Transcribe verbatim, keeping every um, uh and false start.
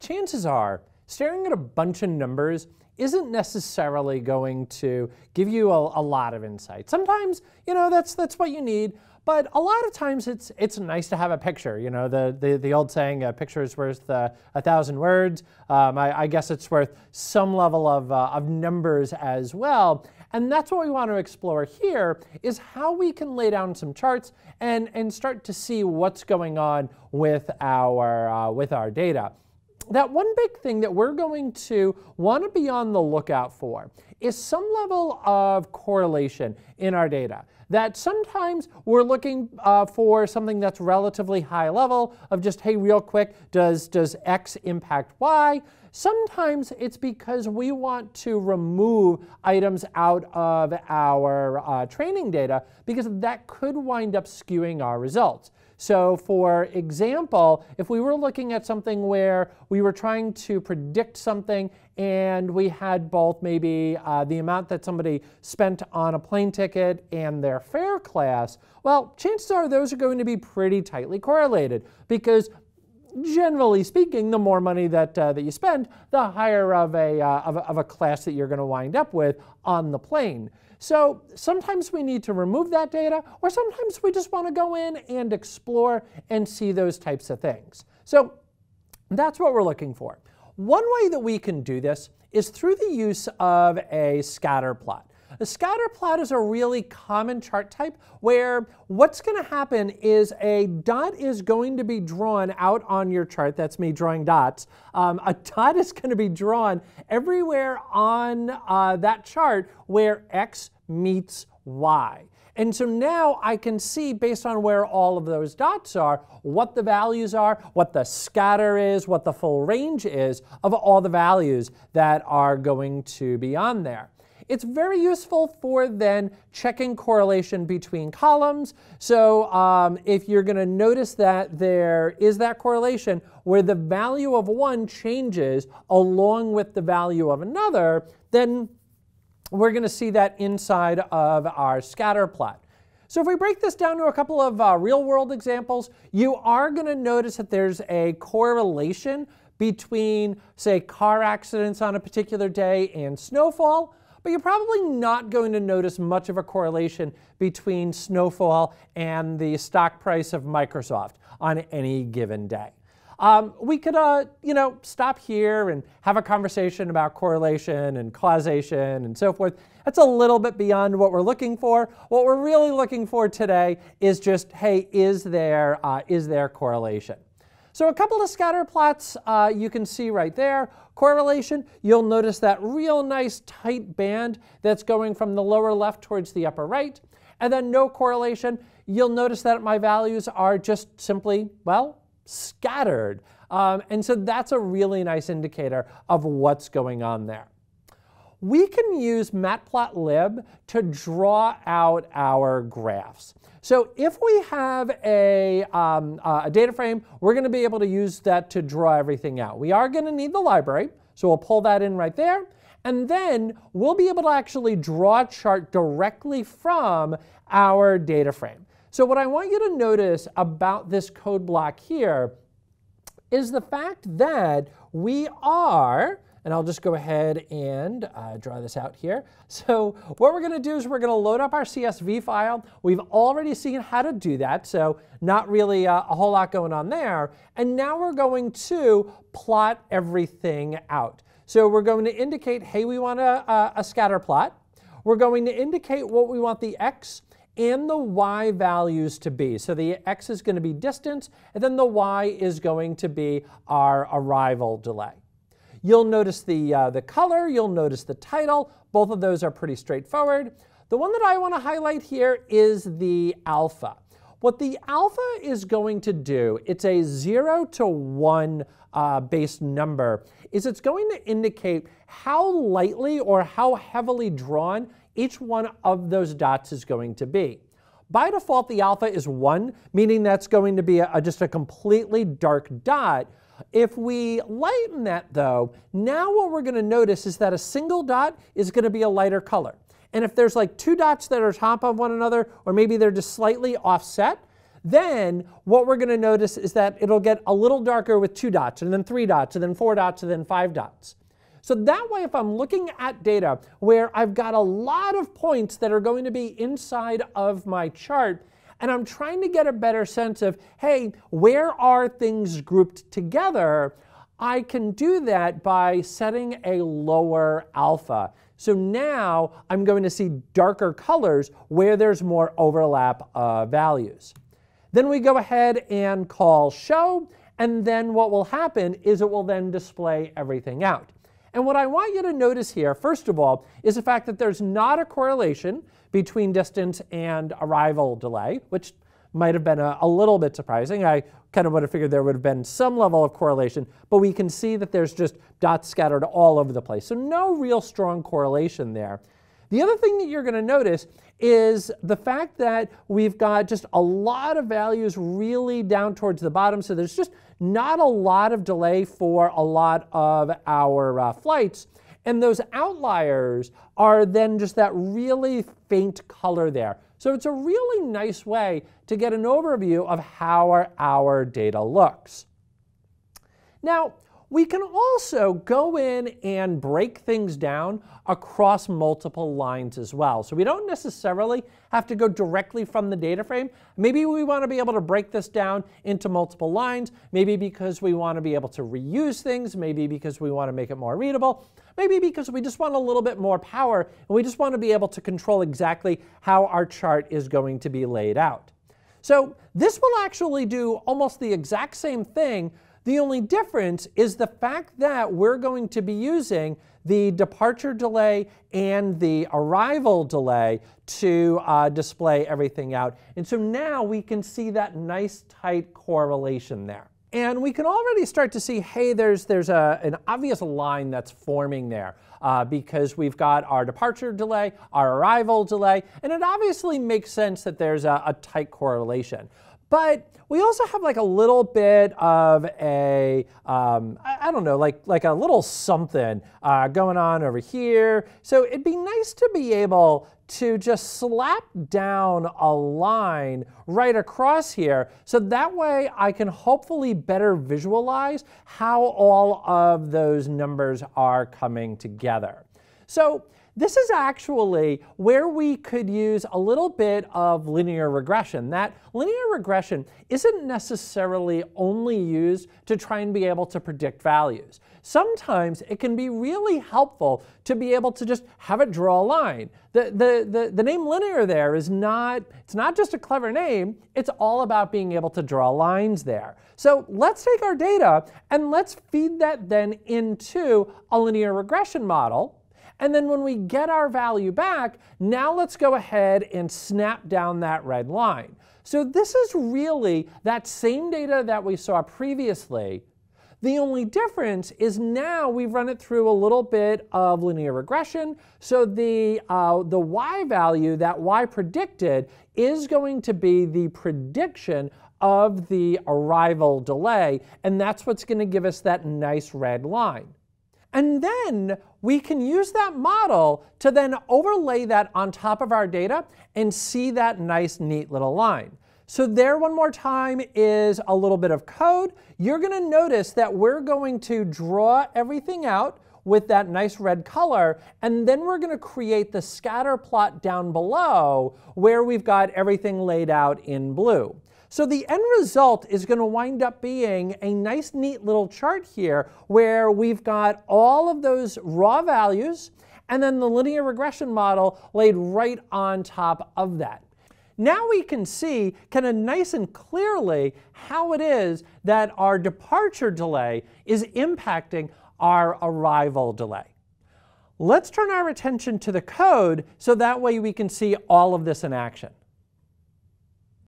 chances are staring at a bunch of numbers isn't necessarily going to give you a, a lot of insight. Sometimes, you know, that's that's what you need, but a lot of times it's it's nice to have a picture. You know, the the, the old saying, a picture is worth uh, a thousand words. Um, I, I guess it's worth some level of uh, of numbers as well. And that's what we want to explore here, is how we can lay down some charts and and start to see what's going on with our uh, with our data. That one big thing that we're going to want to be on the lookout for is some level of correlation in our data. That sometimes we're looking uh, for something that's relatively high level of just, hey, real quick, does, does X impact Y? Sometimes it's because we want to remove items out of our uh, training data because that could wind up skewing our results. So for example, if we were looking at something where we were trying to predict something and we had both maybe uh, the amount that somebody spent on a plane ticket and their fare class, well, chances are those are going to be pretty tightly correlated, because generally speaking, the more money that, uh, that you spend, the higher of a, uh, of, a, of a class that you're going to wind up with on the plane. So sometimes we need to remove that data, or sometimes we just want to go in and explore and see those types of things. So that's what we're looking for. One way that we can do this is through the use of a scatter plot. A scatter plot is a really common chart type where what's going to happen is a dot is going to be drawn out on your chart. That's me drawing dots. Um, a dot is going to be drawn everywhere on uh, that chart where X meets Y. And so now I can see, based on where all of those dots are, what the values are, what the scatter is, what the full range is of all the values that are going to be on there. It's very useful for then checking correlation between columns. So um, if you're going to notice that there is that correlation where the value of one changes along with the value of another, then we're going to see that inside of our scatter plot. So if we break this down to a couple of uh, real-world examples, you are going to notice that there's a correlation between, say, car accidents on a particular day and snowfall. But you're probably not going to notice much of a correlation between snowfall and the stock price of Microsoft on any given day. Um, we could, uh, you know, stop here and have a conversation about correlation and causation and so forth. That's a little bit beyond what we're looking for. What we're really looking for today is just, hey, is there, uh, is there correlation? So a couple of scatter plots uh, you can see right there. Correlation, you'll notice that real nice tight band that's going from the lower left towards the upper right. And then no correlation, you'll notice that my values are just simply, well, scattered. Um, and so that's a really nice indicator of what's going on there. We can use Matplotlib to draw out our graphs. So if we have a, um, uh, a data frame, we're going to be able to use that to draw everything out. We are going to need the library, so we'll pull that in right there. And then we'll be able to actually draw a chart directly from our data frame. So what I want you to notice about this code block here is the fact that we are, and I'll just go ahead and uh, draw this out here. So what we're going to do is we're going to load up our C S V file. We've already seen how to do that, so not really uh, a whole lot going on there. And now we're going to plot everything out. So we're going to indicate, hey, we want a, a, a scatter plot. We're going to indicate what we want the X and the Y values to be. So the X is going to be distance, and then the Y is going to be our arrival delay. You'll notice the, uh, the color, you'll notice the title. Both of those are pretty straightforward. The one that I want to highlight here is the alpha. What the alpha is going to do, it's a zero to one uh, base number, is it's going to indicate how lightly or how heavily drawn each one of those dots is going to be. By default, the alpha is one, meaning that's going to be a, a, just a completely dark dot. If we lighten that, though, now what we're going to notice is that a single dot is going to be a lighter color. And if there's like two dots that are top of one another, or maybe they're just slightly offset, Then what we're going to notice is that it'll get a little darker with two dots, and then three dots, and then four dots, and then five dots. So that way, if I'm looking at data where I've got a lot of points that are going to be inside of my chart, and I'm trying to get a better sense of, hey, where are things grouped together, I can do that by setting a lower alpha. So now I'm going to see darker colors where there's more overlap of values. Then we go ahead and call show, and then what will happen is it will then display everything out. And what I want you to notice here, first of all, is the fact that there's not a correlation between distance and arrival delay, which might have been a, a little bit surprising. I kind of would have figured there would have been some level of correlation, but we can see that there's just dots scattered all over the place. So no real strong correlation there. The other thing that you're going to notice is the fact that we've got just a lot of values really down towards the bottom, so there's just not a lot of delay for a lot of our uh, flights. And those outliers are then just that really faint color there. So it's a really nice way to get an overview of how our, our data looks. Now, we can also go in and break things down across multiple lines as well. So we don't necessarily have to go directly from the data frame. Maybe we want to be able to break this down into multiple lines, maybe because we want to be able to reuse things, maybe because we want to make it more readable, maybe because we just want a little bit more power, and we just want to be able to control exactly how our chart is going to be laid out. So this will actually do almost the exact same thing. The only difference is the fact that we're going to be using the departure delay and the arrival delay to uh, display everything out. And so now we can see that nice tight correlation there. And we can already start to see, hey, there's, there's a, an obvious line that's forming there uh, because we've got our departure delay, our arrival delay, and it obviously makes sense that there's a, a tight correlation. But we also have like a little bit of a, um, I, I don't know, like, like a little something uh, going on over here. So it'd be nice to be able to just slap down a line right across here. So that way I can hopefully better visualize how all of those numbers are coming together. So this is actually where we could use a little bit of linear regression. That linear regression isn't necessarily only used to try and be able to predict values. Sometimes it can be really helpful to be able to just have it draw a line. The, the, the, the name linear there is not, it's not just a clever name, it's all about being able to draw lines there. So let's take our data and let's feed that then into a linear regression model. And then when we get our value back, now let's go ahead and snap down that red line. So this is really that same data that we saw previously. The only difference is now we've run it through a little bit of linear regression. So the, uh, the y value, that y predicted, is going to be the prediction of the arrival delay. And that's what's going to give us that nice red line. And then we can use that model to then overlay that on top of our data and see that nice, neat little line. So there, one more time, is a little bit of code. You're going to notice that we're going to draw everything out with that nice red color, and then we're going to create the scatter plot down below where we've got everything laid out in blue. So the end result is going to wind up being a nice, neat little chart here where we've got all of those raw values and then the linear regression model laid right on top of that. Now we can see kind of nice and clearly how it is that our departure delay is impacting our arrival delay. Let's turn our attention to the code so that way we can see all of this in action.